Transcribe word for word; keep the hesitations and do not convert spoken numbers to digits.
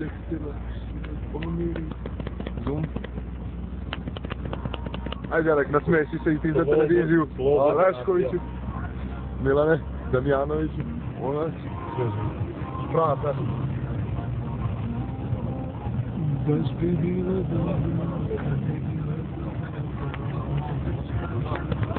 Zoom. Ajde, Jarek, nasměj si se i ty za televiziu. Aláškoviči, Milane, Damjanoviči, ona, práta. Bez baby,